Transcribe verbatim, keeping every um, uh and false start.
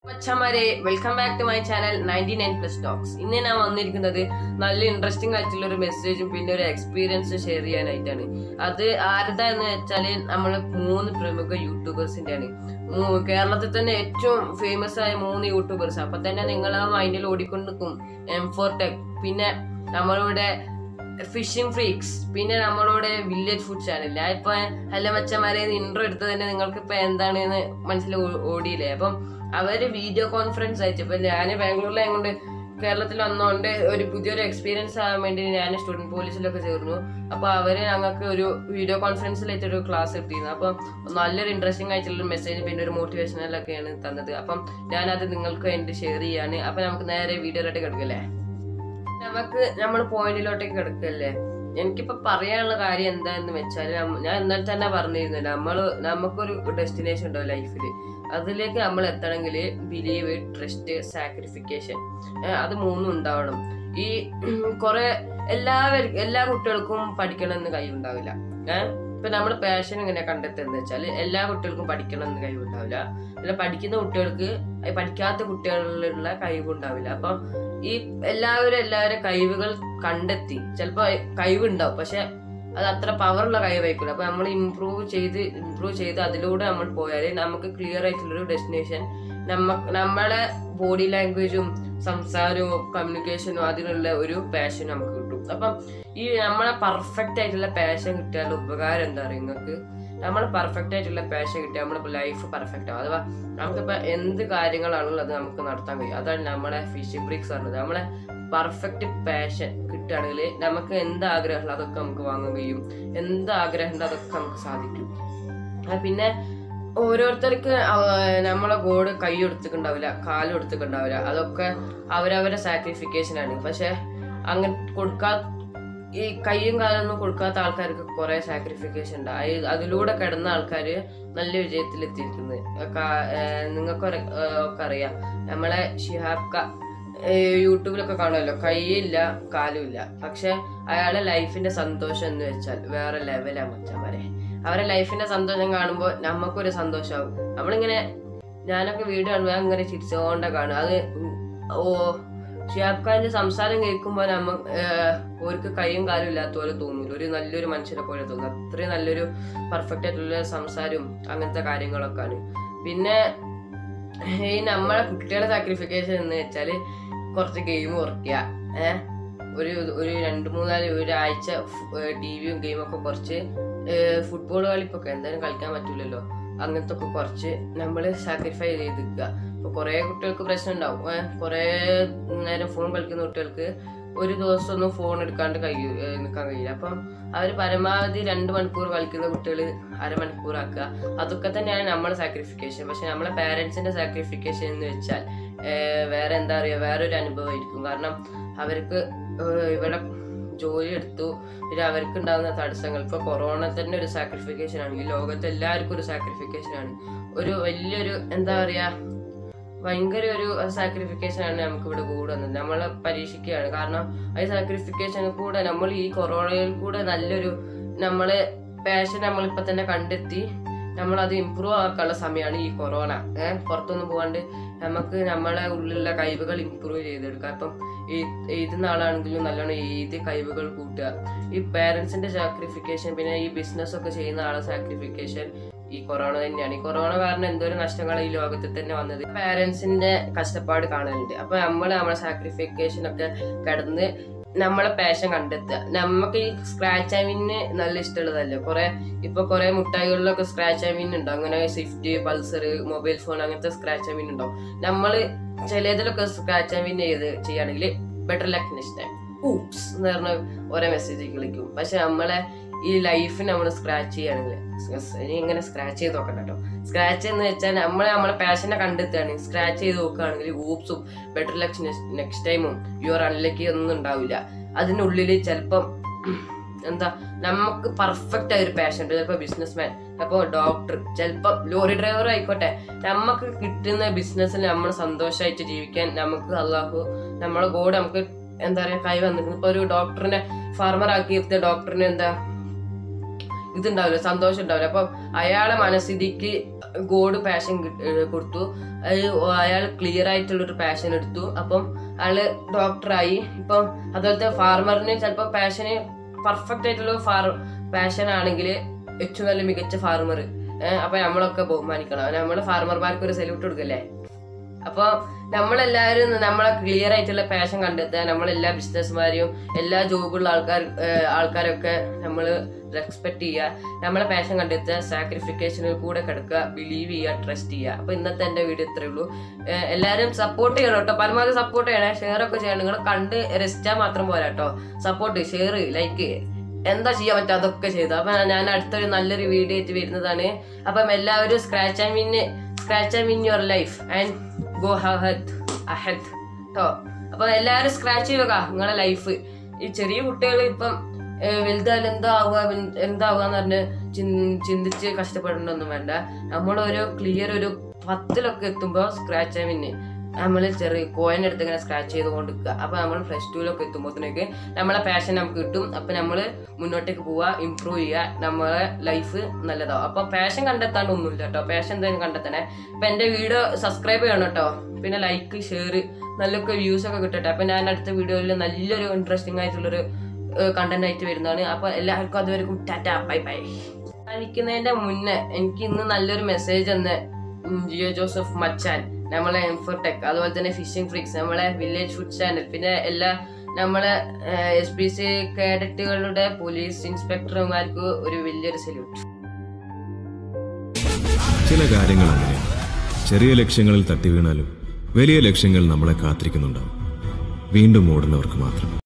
മച്ചന്മാരെ welcome back to my channel ninety nine plus talks. ഇന്ന് ഞാൻ വന്നിരിക്കുന്നത് നല്ല ഇൻട്രസ്റ്റിംഗ് ആയിട്ടുള്ള ഒരു മെസ്സേജും പിന്നെ ഒരു എക്സ്പീരിയൻസ് ഷെയർ ചെയ്യാനായിട്ടാണ്. അത് ആരുടെ എന്ന് വെച്ചാല് നമ്മള് മൂന്ന് പ്രമുഖ യൂട്യൂബേഴ്സിന്റെ ആണ്. കേരളത്തിൽ തന്നെ ഏറ്റവും ഫേമസ് ആയ മൂന്ന് യൂട്യൂബേഴ്സ്. അപ്പൊ തന്നെ നിങ്ങൾ ആ മൈൻഡിൽ ഓടിക്കൊണ്ടിരിക്കും എം ഫോർ ടെക്, പിന്നെ നമ്മളുടെ ഫിഷിംഗ് ഫ്രീക്സ്, പിന്നെ നമ്മളുടെ വില്ലേജ് ഫുഡ് ചാനൽ. ഞാൻ ഇപ്പൊ ഹലോ മച്ചന്മാരെ ഇൻട്രോ എടുത്തത് തന്നെ നിങ്ങൾക്ക് ഇപ്പൊ എന്താണെന്ന് മനസ്സിൽ ഓടിയില്ലേ. അപ്പം അവര് വീഡിയോ കോൺഫറൻസ് അയച്ചു. ഇപ്പൊ ഞാൻ ബാംഗ്ലൂരിലായതുകൊണ്ട് കേരളത്തിൽ വന്നോണ്ട് ഒരു പുതിയൊരു എക്സ്പീരിയൻസ് ആകാൻ വേണ്ടി ഞാൻ സ്റ്റുഡന്റ് പോലീസിലൊക്കെ ചേർന്നു. അപ്പൊ അവര് ഞങ്ങൾക്ക് ഒരു വീഡിയോ കോൺഫറൻസിൽ വെച്ചൊരു ക്ലാസ് എടുത്തിരുന്നു. അപ്പം നല്ലൊരു ഇൻട്രസ്റ്റിംഗ് ആയിട്ടുള്ള മെസ്സേജ് പിന്നെ ഒരു മോട്ടിവേഷനലൊക്കെയാണ് തന്നത്. അപ്പം ഞാനത് നിങ്ങൾക്ക് വേണ്ടി ഷെയർ ചെയ്യാണ്. അപ്പൊ നമുക്ക് നേരെ വീഡിയോയിലോട്ട് കിടക്കല്ലേ, നമുക്ക് നമ്മൾ പോയിന്റിലോട്ടേക്ക് കിടക്കല്ലേ. എനിക്കിപ്പോ പറയാനുള്ള കാര്യം എന്താന്ന് വെച്ചാൽ, ഞാൻ ഇന്നലെ തന്നെ പറഞ്ഞിരുന്നില്ല, നമ്മള് നമുക്കൊരു ഡെസ്റ്റിനേഷൻ ഉണ്ടാവും ലൈഫില്. അതിലേക്ക് നമ്മൾ എത്തണമെങ്കിൽ ബിലീവ്, ട്രസ്റ്റ്, സാക്രിഫിക്കേഷൻ, അത് മൂന്നും ഉണ്ടാവണം. ഈ കുറെ എല്ലാവർക്കും എല്ലാ കുട്ടികൾക്കും പഠിക്കണമെന്ന് കഴിവുണ്ടാവില്ല. ഏഹ് ഇപ്പൊ നമ്മൾ പാഷൻ ഇങ്ങനെ കണ്ടെത്തുന്നത് വെച്ചാല് എല്ലാ കുട്ടികൾക്കും പഠിക്കണമെന്ന് കഴിവുണ്ടാവില്ല. അല്ല പഠിക്കുന്ന കുട്ടികൾക്ക് പഠിക്കാത്ത കുട്ടികളിലുള്ള കഴിവുണ്ടാവില്ല. അപ്പൊ ഈ എല്ലാവരും എല്ലാവരും കഴിവുകൾ കണ്ടെത്തി ചിലപ്പോ കഴിവുണ്ടാവും, പക്ഷെ അത് അത്ര പവറുള്ള കഴിവായിരിക്കില്ല. അപ്പൊ നമ്മൾ ഇംപ്രൂവ് ചെയ്ത് ഇംപ്രൂവ് ചെയ്ത് അതിലൂടെ നമ്മൾ പോയാല് നമുക്ക് ക്ലിയർ ആയിട്ടുള്ളൊരു ഡെസ്റ്റിനേഷൻ, നമ്മ നമ്മളെ ബോഡി ലാംഗ്വേജും സംസാരവും കമ്മ്യൂണിക്കേഷനും അതിനുള്ള ഒരു പാഷൻ നമുക്ക് കിട്ടും. അപ്പം ഈ നമ്മളെ പെർഫെക്റ്റ് ആയിട്ടുള്ള പാഷൻ കിട്ടിയാലുള്ള ഉപകാരം എന്താ പറയുക നിങ്ങൾക്ക്? നമ്മളെ പെർഫെക്റ്റ് ആയിട്ടുള്ള പാഷൻ കിട്ടിയാൽ നമ്മുടെ ലൈഫ് പെർഫെക്റ്റ് ആവും. അഥവാ നമുക്കിപ്പോൾ എന്ത് കാര്യങ്ങളാണല്ലോ അത് നമുക്ക് നടത്താൻ കഴിയും. അതാണ് നമ്മളെ ഫിഷിംഗ് ബ്രിക്സ് പറഞ്ഞത്. നമ്മളെ പെർഫെക്റ്റ് പാഷൻ കിട്ടുകയാണെങ്കിൽ നമുക്ക് എന്ത് ആഗ്രഹമുള്ള അതൊക്കെ നമുക്ക് വാങ്ങാൻ കഴിയും. എന്ത് ആഗ്രഹമുണ്ടോ അതൊക്കെ നമുക്ക് സാധിക്കും. പിന്നെ ഓരോരുത്തർക്ക് നമ്മളെ ഗോഡ് കൈ കൊടുത്തിട്ടുണ്ടാവില്ല, കാല് കൊടുത്തിട്ടുണ്ടാവില്ല. അതൊക്കെ അവരവരുടെ സാക്രിഫിക്കേഷൻ ആണ്. പക്ഷെ അങ്ങനെ കൊടുക്കാ ഈ കൈയും കാലൊന്നും കൊടുക്കാത്ത ആൾക്കാർക്ക് കുറെ സാക്രിഫിക്കേഷൻ ഉണ്ട്. അതിലൂടെ കിടന്ന ആൾക്കാര് നല്ല വിജയത്തിലെത്തിയിരിക്കുന്നത് നിങ്ങൾക്ക് ഒക്കെ അറിയാം. നമ്മളെ ഷിഹാബ് യൂട്യൂബിലൊക്കെ കാണുമല്ലോ, കൈയില്ല കാലും ഇല്ല, പക്ഷെ അയാളെ ലൈഫിന്റെ സന്തോഷം എന്ന് വെച്ചാൽ വേറെ ലെവലാണ് മച്ചന്മാരെ. അവരെ ലൈഫിന്റെ സന്തോഷം കാണുമ്പോൾ നമുക്കൊരു സന്തോഷമാവും. നമ്മളിങ്ങനെ ഞാനൊക്കെ വീഡിയോ കാണുമ്പോൾ അങ്ങനെ ചിരിച്ചുകൊണ്ടേ കാണും. അത് ഓ ഷിഹാബ് ഖാന്റെ സംസാരം കേൾക്കുമ്പോൾ നമ്മ ഓർക്ക് കൈയും കാലും ഇല്ലാത്ത പോലെ തോന്നില്ല, ഒരു നല്ലൊരു മനുഷ്യനെ പോലെ തോന്നും. അത്രയും നല്ലൊരു പെർഫെക്റ്റ് ആയിട്ടുള്ള സംസാരവും അങ്ങനത്തെ കാര്യങ്ങളൊക്കെ ആണ്. പിന്നെ ഈ നമ്മളെ കുട്ടികളെ സാക്രിഫിക്കേഷൻ എന്ന് വെച്ചാല് കുറച്ച് ഗെയിം കുറയ്ക്കുക. ഏഹ് ഒരു ഒരു രണ്ട് മൂന്നാല് ഒരാഴ്ച ടി വിയും ഗെയിമൊക്കെ കുറച്ച്, ഫുട്ബോൾ കളിപ്പൊക്കെ എന്തായാലും കളിക്കാൻ പറ്റൂലല്ലോ, അങ്ങനത്തെ ഒക്കെ കുറച്ച് നമ്മൾ സാക്രിഫൈ ചെയ്ത് നിൽക്കുക. ഇപ്പൊ കുറെ കുട്ടികൾക്ക് പ്രശ്നം ഉണ്ടാവും. ഏഹ് കുറെ നേരം ഫോൺ കളിക്കുന്ന കുട്ടികൾക്ക് ഒരു ദിവസം ഒന്നും ഫോൺ എടുക്കാണ്ട് കഴിയൂ നിൽക്കാൻ കഴിയില്ല. അപ്പം അവർ പരമാവധി രണ്ട് മണിക്കൂർ കളിക്കുന്ന കുട്ടികൾ അരമണിക്കൂറാക്കുക. അതൊക്കെ തന്നെയാണ് നമ്മളെ സാക്രിഫിക്കേഷൻ. പക്ഷെ നമ്മളെ പാരന്റ്സിന്റെ സാക്രിഫിക്കേഷൻ എന്ന് വെച്ചാൽ വേറെ എന്താ പറയുക, വേറൊരു അനുഭവമായിരിക്കും. കാരണം അവർക്ക് ഇവിടെ ജോലി എടുത്തു, പിന്നെ അവർക്ക് ഉണ്ടാകുന്ന തടസ്സങ്ങൾ. ഇപ്പൊ കൊറോണ തന്നെ ഒരു സാക്രിഫിക്കേഷൻ ആണ്. ഈ ലോകത്ത് എല്ലാവർക്കും ഒരു സാക്രിഫിക്കേഷൻ ആണ്. ഒരു വലിയൊരു എന്താ പറയാ ഭയങ്കര ഒരു സാക്രിഫിക്കേഷൻ ആണ് നമുക്ക് ഇവിടെ കൂടെ വന്നത്. നമ്മളെ പരീക്ഷിക്കുകയാണ്. കാരണം ഈ സാക്രിഫിക്കേഷൻ കൂടെ നമ്മൾ ഈ കൊറോണയിൽ കൂടെ നല്ലൊരു നമ്മളെ പാഷൻ നമ്മളിപ്പോ തന്നെ കണ്ടെത്തി നമ്മളത് ഇമ്പ്രൂവ് ആക്കാനുള്ള സമയമാണ് ഈ കൊറോണ. ഏഹ് പുറത്തൊന്നും പോകാണ്ട് നമുക്ക് നമ്മളെ ഉള്ളിലുള്ള കഴിവുകൾ ഇമ്പ്രൂവ് ചെയ്തെടുക്കാം. ഇപ്പം എഴുതുന്ന ആളാണെങ്കിലും നല്ലോണം എഴുതി കഴിവുകൾ കൂട്ടുക. ഈ പാരന്റ്സിന്റെ സാക്രിഫിക്കേഷൻ, പിന്നെ ഈ ബിസിനസ് ഒക്കെ ചെയ്യുന്ന ആളെ സാക്രിഫിക്കേഷൻ ഈ കൊറോണ തന്നെയാണ്. ഈ കൊറോണ കാരണം എന്തോരം നഷ്ടങ്ങൾ ഈ ലോകത്തിൽ തന്നെ വന്നത്. പാരന്റ്സിന്റെ കഷ്ടപ്പാട് കാണലുണ്ട്. അപ്പൊ നമ്മൾ നമ്മളെ സാക്രിഫിക്കേഷൻ ഒക്കെ കടന്ന് നമ്മളെ പാഷൻ കണ്ടെത്തുക. നമുക്ക് ഈ സ്ക്രാച്ച് ആൻഡ് വിന്ന് നല്ല ഇഷ്ടമുള്ളതല്ലേ. കുറെ ഇപ്പൊ കുറെ മുട്ടായികളിലൊക്കെ സ്ക്രാച്ച് ആൻഡ് വിൻ ഉണ്ടാവും. അങ്ങനെ സ്വിഫ്റ്റ്, പൾസർ, മൊബൈൽ ഫോൺ അങ്ങനത്തെ സ്ക്രാച്ച് ആൻഡ് വിൻ ഉണ്ടാവും. നമ്മള് ചിലതിലൊക്കെ സ്ക്രാച്ച് ആൻഡ് വിൻ ചെയ്ത് ചെയ്യുകയാണെങ്കിൽ better luck next time oops എന്ന് പറഞ്ഞ ഓരോ മെസ്സേജ് കളിക്കും. പക്ഷെ നമ്മളെ ഈ ലൈഫ് നമ്മൾ സ്ക്രാച്ച് ചെയ്യുകയാണെങ്കിൽ ഇങ്ങനെ സ്ക്രാച്ച് ചെയ്ത് നോക്കണ്ട കേട്ടോ. സ്ക്രാച്ച് എന്ന് വെച്ചാൽ നമ്മളെ നമ്മളെ പാഷനെ കണ്ടെത്തുകയാണ്. സ്ക്രാച്ച് ചെയ്ത് നോക്കുകയാണെങ്കിൽ ഊപ്സും ബെറ്റർ ലക്ക് നെക്സ്റ്റ് ടൈമും യുവർ അൺലക്കി ഒന്നും ഉണ്ടാവില്ല. അതിനുള്ളിൽ ചിലപ്പം എന്താ നമുക്ക് പെർഫെക്റ്റ് ആയ ഒരു പാഷൻ ഉണ്ട്. ചിലപ്പോൾ ബിസിനസ് മാൻ, ചിലപ്പോൾ ഡോക്ടർ, ചിലപ്പോൾ ലോറി ഡ്രൈവർ ആയിക്കോട്ടെ. നമുക്ക് കിട്ടുന്ന ബിസിനസ്സിൽ നമ്മൾ സന്തോഷമായിട്ട് ജീവിക്കാൻ നമുക്ക് അള്ളാഹു നമ്മളെ കൂടെ നമുക്ക് എന്താ പറയാ കൈ വന്നിരിക്കുന്നു. ഇപ്പൊ ഒരു ഡോക്ടറിനെ ഫാർമർ ആക്കി ഇരുത്തിയ ഡോക്ടറിനെ എന്താ ഇതുണ്ടാവില്ല, സന്തോഷം ഉണ്ടാവില്ല. അപ്പം അയാളെ മനസ്ഥിതിക്ക് ഗോഡ് പാഷൻ കൊടുത്തു. അയാൾ ക്ലിയർ ആയിട്ടുള്ളൊരു പാഷൻ എടുത്തു. അപ്പം അയാള് ഡോക്ടറായി. ഇപ്പം അതുപോലത്തെ ഫാർമറിന് ചിലപ്പോൾ പാഷന് പെർഫെക്റ്റ് ആയിട്ടുള്ള ഫാർ പാഷൻ ആണെങ്കിൽ ഏറ്റവും നല്ല മികച്ച ഫാർമർ. അപ്പൊ നമ്മളൊക്കെ ബഹുമാനിക്കണം. നമ്മള് ഫാർമർമാർക്ക് ഒരു സല്യൂട്ട് കൊടുക്കല്ലേ. അപ്പൊ നമ്മളെല്ലാവരും നമ്മളെ ക്ലിയർ ആയിട്ടുള്ള പാഷൻ കണ്ടെത്തുക. നമ്മളെല്ലാ ബിസിനസ്മാരെയും എല്ലാ ജോബുള്ള ആൾക്കാർ ആൾക്കാരൊക്കെ നമ്മൾ റെസ്പെക്ട് ചെയ്യുക. നമ്മളെ പാഷൻ കണ്ടെത്തുക, സാക്രിഫിക്കേഷനിൽ കൂടെ കിടക്കുക, ബിലീവ് ചെയ്യുക, ട്രസ്റ്റ് ചെയ്യുക. അപ്പൊ ഇന്നത്തെ എന്റെ വീഡിയോ ഇത്രയേ ഉള്ളൂ. എല്ലാവരും സപ്പോർട്ട് ചെയ്യണം കേട്ടോ. പരമാവധി സപ്പോർട്ട് ചെയ്യണേ. ഷെയർ ഒക്കെ ചെയ്യണം. നിങ്ങൾ കണ്ട് രസിച്ചാൽ മാത്രം പോരാ കേട്ടോ. സപ്പോർട്ട്, ഷെയർ, ലൈക്ക് എന്താ ചെയ്യാൻ പറ്റുക അതൊക്കെ ചെയ്തു. അപ്പൊ ഞാൻ അടുത്തൊരു നല്ലൊരു വീഡിയോ ആയിട്ട് വരുന്നതാണ്. അപ്പം എല്ലാവരും scratch and win scratch and win your life and go ahead ahead കേട്ടോ. അപ്പൊ എല്ലാവരും സ്ക്രാച്ച് ചെയ്യുക നിങ്ങളെ ലൈഫ്. ഈ ചെറിയ കുട്ടികൾ ഇപ്പം വലുതായാലും എന്താവുക എന്താവുക എന്ന് പറഞ്ഞ് ചിന്തിച്ച് കഷ്ടപ്പെടേണ്ടൊന്നും വേണ്ട. നമ്മളൊരു ക്ലിയർ ഒരു പത്തിലൊക്കെ എത്തുമ്പോൾ സ്ക്രാച്ച് ആൻഡ് വിൻ നമ്മൾ ചെറിയ കോയിൻ എടുത്ത് ഇങ്ങനെ സ്ക്രാച്ച് ചെയ്ത് കൊണ്ടിരിക്കുക. അപ്പൊ നമ്മൾ പ്ലസ് ടുവിലൊക്കെ എത്തുമ്പോഴത്തേക്ക് നമ്മളെ പാഷൻ നമുക്ക് കിട്ടും. അപ്പൊ നമ്മൾ മുന്നോട്ടേക്ക് പോവുക, ഇമ്പ്രൂവ് ചെയ്യുക, നമ്മളെ ലൈഫ് നല്ലതാവും. അപ്പൊ പാഷൻ കണ്ടെത്താനൊന്നുമില്ല കേട്ടോ. പാഷൻ എന്തായാലും കണ്ടെത്തണേ. അപ്പൊ എന്റെ വീഡിയോ സബ്സ്ക്രൈബ് ചെയ്യണം കേട്ടോ. പിന്നെ ലൈക്ക്, ഷെയർ, നല്ലൊക്കെ വ്യൂസ് ഒക്കെ കിട്ടട്ടെ. അപ്പൊ ഞാൻ അടുത്ത വീഡിയോയിൽ നല്ലൊരു ഇൻട്രസ്റ്റിംഗ് ആയിട്ടുള്ളൊരു കണ്ടന്റ് ആയിട്ട് വരുന്നതാണ്. അപ്പൊ എല്ലാവർക്കും അതുവരെക്കും ടാറ്റ, ബൈ ബൈ. കഴിക്കുന്നതിന്റെ മുന്നേ എനിക്ക് ഇന്ന് നല്ലൊരു മെസ്സേജ് തന്നെ ജിയോ ജോസഫ് മച്ചാൻ, നമ്മളെ എംഫോടെക്, അതുപോലെ തന്നെ ഫിഷിംഗ് ഫ്രീക്സ്, നമ്മളെ വില്ലേജ് ഫുഡ് ചാനൽ, പിന്നെ എല്ലാ നമ്മളെ എസ് പി സി കേഡറ്റുകളുടെ പോലീസ് ഇൻസ്പെക്ടർമാർക്ക് ഒരു വലിയൊരു സല്യൂട്ട്. ചില കാര്യങ്ങൾ അങ്ങനെ ചെറിയ ലക്ഷ്യങ്ങളിൽ തട്ടി വീണാലും വലിയ ലക്ഷ്യങ്ങൾ നമ്മളെ കാത്തിരിക്കുന്നുണ്ടാവും. വീണ്ടും ഓടുന്നവർക്ക് മാത്രം.